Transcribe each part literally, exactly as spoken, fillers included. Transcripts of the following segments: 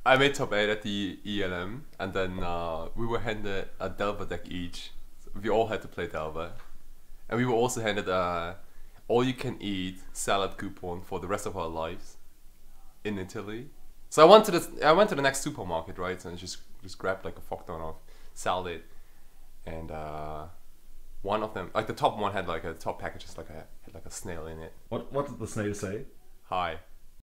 I made top eight at the E L M, and then uh, we were handed a Delver deck each. So we all had to play Delver, and we were also handed a all-you-can-eat salad coupon for the rest of our lives in Italy. So I went to the I went to the next supermarket, right, and just just grabbed like a fuck ton of salad, and uh, one of them, like the top one, had like a top package, just like a had like a snail in it. What what did the snail say? Hi.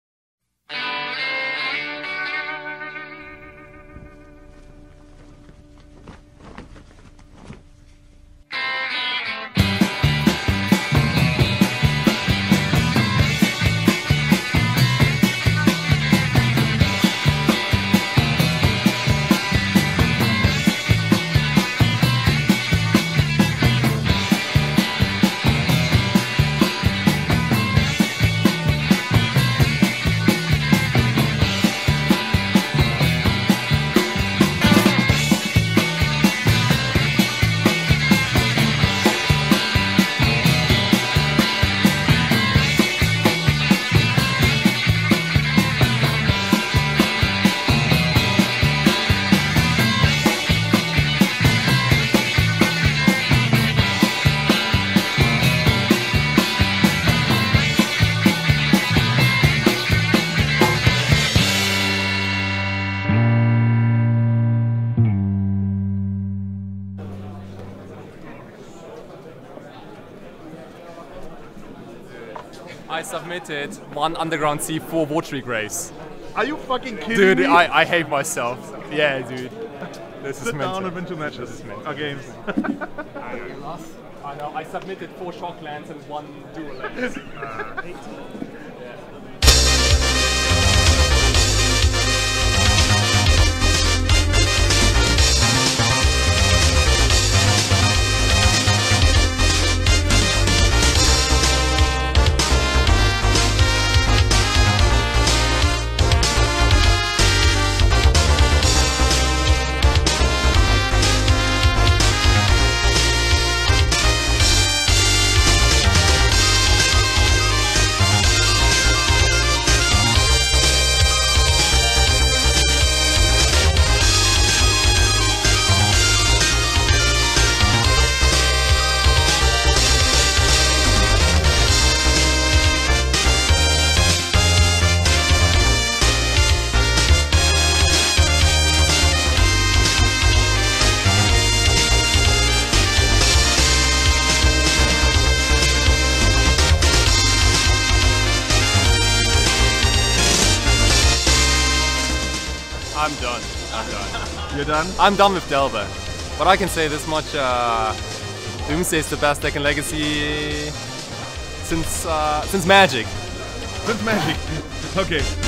I submitted one Underground Sea for Votary Grace. Are you fucking kidding dude, me? Dude, I, I hate myself. Yeah, dude. This Sit is down mental. and win two matches. This is mental. Or games. I know, I submitted four shocklands and one dual lands. uh, I'm done. I'm done. You're done? I'm done with Delver. But I can say this much, uh, Doomsday is the best deck in Legacy since, uh, since Magic. Since Magic. Okay.